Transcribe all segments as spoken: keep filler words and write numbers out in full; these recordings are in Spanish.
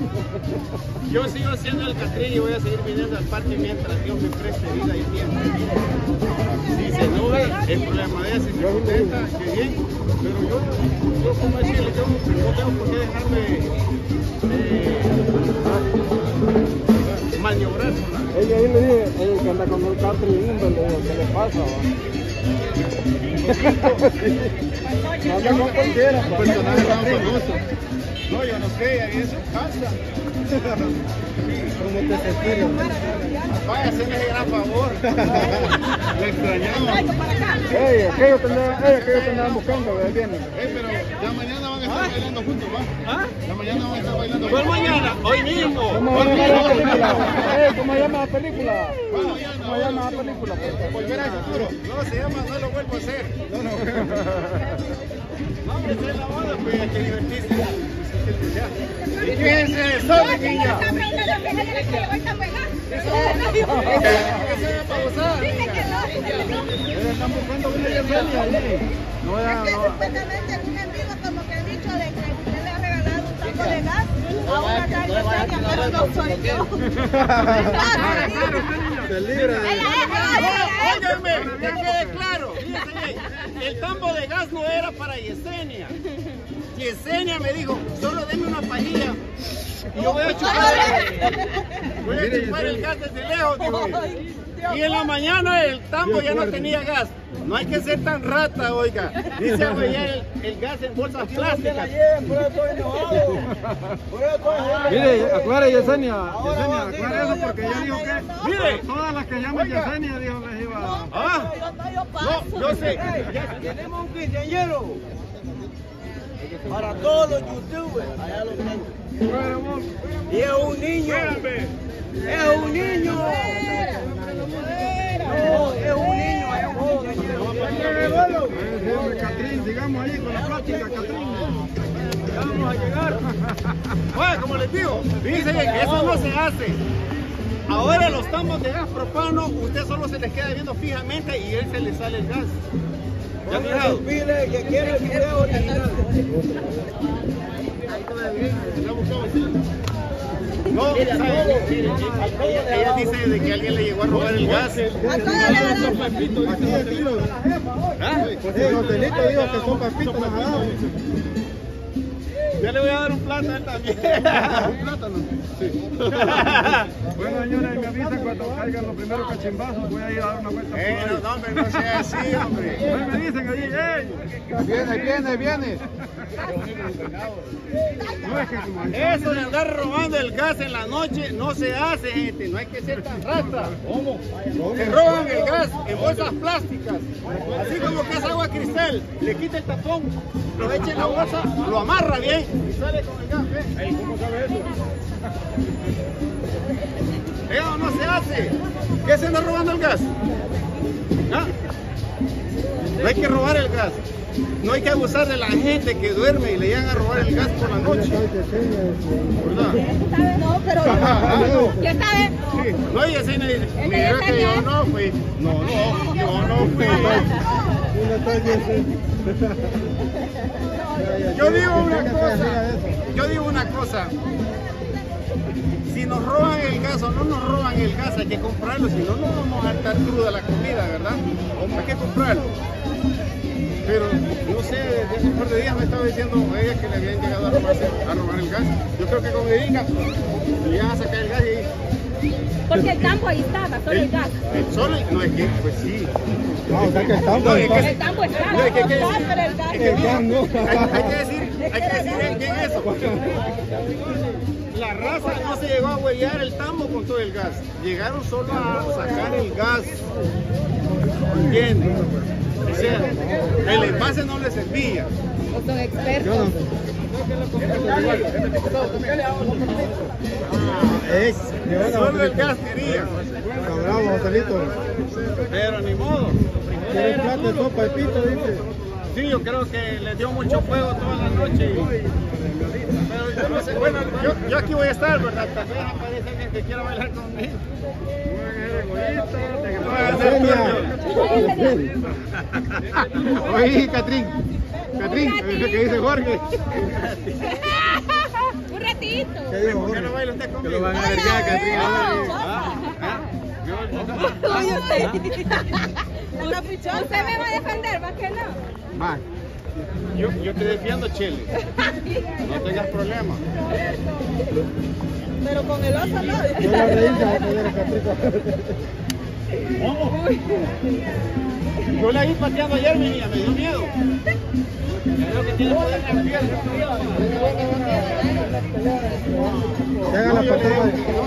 Yo sigo siendo el Catrín y voy a seguir viniendo al parque mientras Dios me preste vida y tiempo. Si se nube, el problema de ese, si se contenta, que bien. Pero yo, yo como decirle, yo no tengo por qué dejarme eh, maniobrar. Ella ahí le dije, ella que anda con un Catrín, le digo, ¿qué le pasa? No anda con cualquiera, un personaje tan famoso. No, yo no sé, ahí eso pasa. ¿Cómo te sentís? Vaya, hacerme ese gran favor. Le extrañamos. Ey, aquellos que andaban buscando, ahí vienen. Eh, pero ya mañana van a estar bailando juntos, ¿va? ¿Ah? Ya mañana van a estar bailando ¿Cuál juntos. mañana? Hoy mismo. ¿Cómo Hoy se llama la mismo. película? Eh, ¿cómo se llama la película? ¿Cuál ¿Cómo mañana? se llama la película? Volver al futuro. No, se llama No lo vuelvo a hacer. No, no. No, hombre, esa es la moda, pues hay que divertirse. ¿Y quién se sabe, niña? ¿Qué se va a pausar? Están buscando una Yesenia ahí. No, Es ya, que no. supuestamente en un en vivo como que han dicho de que usted le ha regalado un tanco de gas a una tal Yesenia, pero no soy yo. Se libra de... Óigame, que quede claro. Fíjense bien, el tambo de gas no era para Yesenia. Yesenia me dijo, solo deme una pajilla y yo voy a chupar, voy a chupar el gas desde lejos, dijo ella. Y en la mañana el tambo ya no tenía gas. No hay que ser tan rata, oiga. Dice a el, el gas en bolsas plásticas. Mire, aclare Yesenia, Yesenia, aclare eso porque ella dijo que... Mire. Todas las que llaman Yesenia dijo que iba... Ah, no, yo sé. Tenemos un quinceañero para todos los youtubers. Allá lo tengo. Y es un niño. Es un niño. No, es un niño, es un quinceañero. Catrín, digamos ahí con la plática, Catrín. Vamos a llegar. Oye, como les digo, fíjense que eso no se hace. Ahora los tambos de gas propano, usted solo se les queda viendo fijamente y él se le sale el gas. ¿Ya fijado? Pile que quiere el video original. No, ¿sabe? Ella, ella dice de que alguien le llegó a robar el gas. Aquí, aquí los... ¿Ah? El hotelito dijo que son papitos más abajo. Yo le voy a dar un plátano a él también. ¿Un plátano? Sí. Bueno, señores, me avisan cuando caigan los primeros cachimbazos, voy a ir a dar una vuelta por Eh, ahí. no, no, hombre, no sea así, hombre. Ahí me dicen allí, ¡ey! Viene, viene, viene. No es que como Eso de andar robando el gas en la noche no se hace, gente. No hay que ser tan rata. ¿Cómo? Se roban el gas en bolsas plásticas. Así como que es agua cristal. Le quita el tapón, lo echa en la bolsa, lo amarra bien y sale con el gas. ¿Ves? ¿Cómo sabe eso? Eso no se hace. ¿Qué se anda robando el gas? ¿Ah? No hay que robar el gas. No hay que abusar de la gente que duerme y le llegan a robar el gas por la noche. ¿Verdad? No, pero ya sabes. Sí. No, y así me dice, mira que yo no fui. No, no, yo no fui. Yo digo una cosa, yo digo una cosa. Si nos roban el gas o no nos roban el gas, hay que comprarlo, si no, no vamos a estar cruda la comida, ¿verdad? Hay que comprarlo. Pero, no sé, desde hace un par de días me estaba diciendo ella que le habían llegado a, robarse, a robar el gas. Yo creo que como diga, le iban a sacar el gas y... Porque el campo ahí estaba, solo el gas. El sol, no es que, pues sí. No, o sea que estamos... No, es que, El campo está. no, es que, que- pero el gas. es que mira, hay, hay que decir, hay que decir bien quién es eso. La raza no se llegó a huellar el tambo con todo el gas. Llegaron solo a sacar el gas. ¿Entiendes? O sea, el envase no les servía. Son expertos. Es, Solo el gas quería. bravo, hotelito. Pero ni modo. ¿Quieres plato de sopa de pito, dice? Sí, yo creo que les dio mucho fuego toda la noche. Pero yo no sé, bueno, yo, yo aquí voy a estar, ¿verdad? Tal vez aparece alguien que quiera bailar conmigo. No van a ser turbios. Oye, Catrín. Catrín, es lo que dice Jorge. Un ratito. ¿Por qué no baila usted conmigo? Que lo van a ver ya, Catrina. ¿Usted me va a defender? ¿Va que no? Man, yo, yo te defiendo, Chile. No tengas problemas. Pero con el oso no. Yo la reísa de poder a Catrina. Yo la vi pateando ayer, mi niña, me dio miedo. Creo que tiene poder en la piel. Que haga la patada.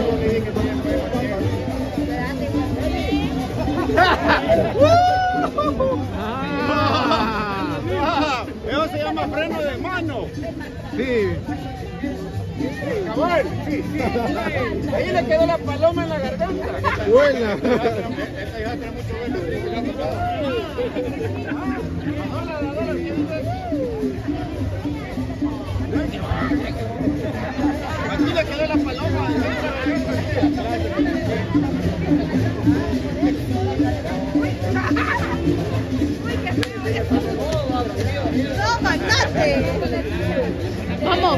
Ah, eso se llama freno de mano. Sí. Cabal, sí, sí. Ahí le quedó la paloma en la garganta. Buena. Esta hija tiene mucho bueno. Aquí le quedó la paloma. No, magnate. Vamos.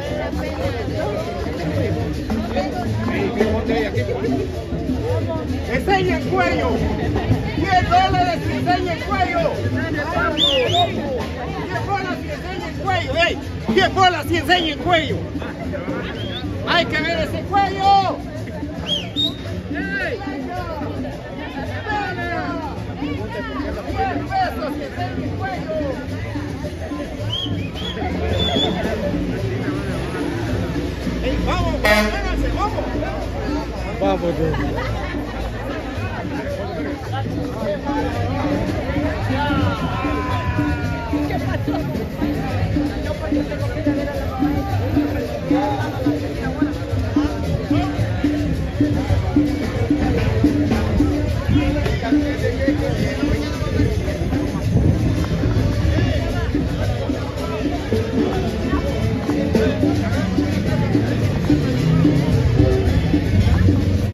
Enseña el cuello. diez dólares si enseña el cuello. diez bolas si enseña el cuello. Ey, diez bolas si enseña el cuello. Hay que ver ese cuello. diez pesos si enseña el cuello. Ey, vamos, vamos, vamos. Vamos.